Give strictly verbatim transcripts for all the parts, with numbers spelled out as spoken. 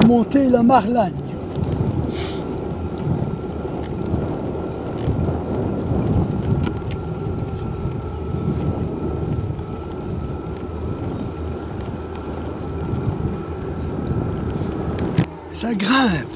monter la Marlagne. Ça grimpe.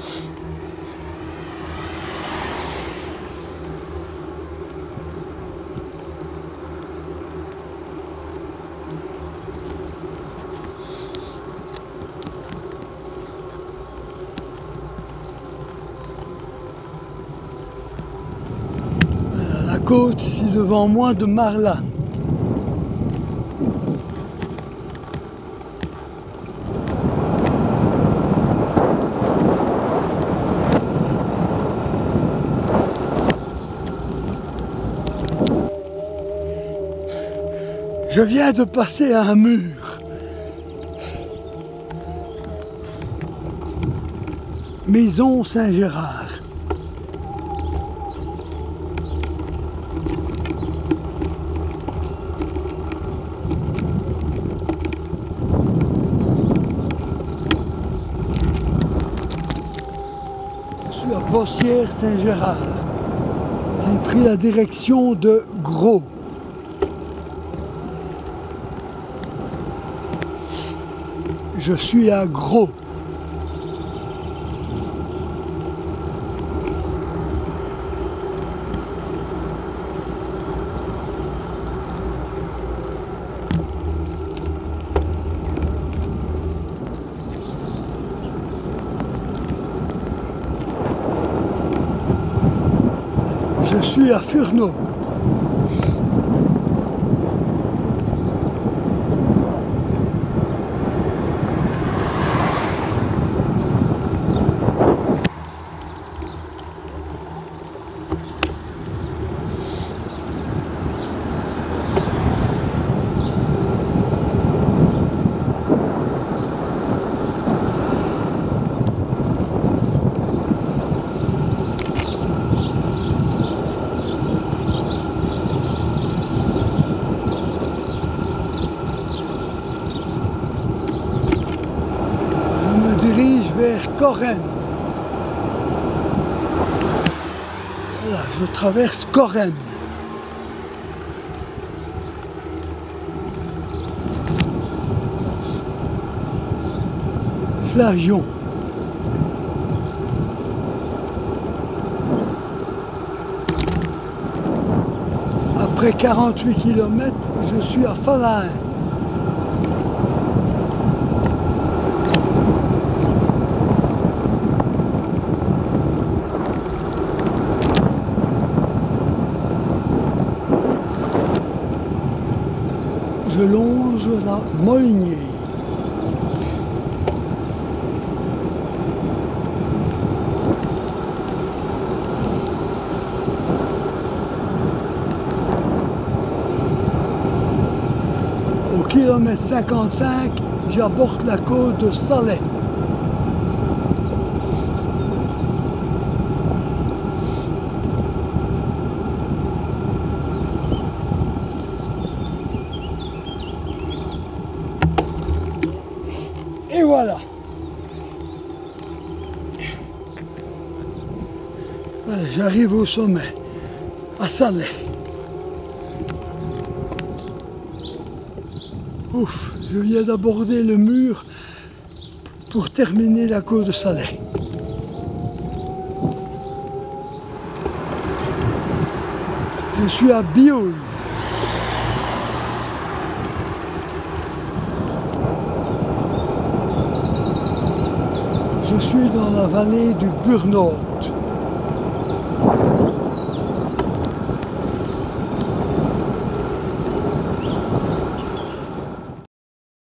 Voilà, la côte ici devant moi de Marlanne. Je viens de passer à un mur. Maison Saint-Gérard. Je suis à Bossière Saint-Gérard. J'ai pris la direction de Gros. Je suis à Gros. Je suis à Furneaux. Vers Corrèze. Voilà, je traverse Corrèze. Flavion. Après quarante-huit kilomètres, je suis à Falaise. Je longe la Molinière. Au kilomètre cinquante-cinq, j'aborde la côte de Salais. Et voilà. Voilà, j'arrive au sommet, à Salais. Ouf, je viens d'aborder le mur pour terminer la côte de Salais. Je suis à Bioul. Je suis dans la vallée du Burnaude.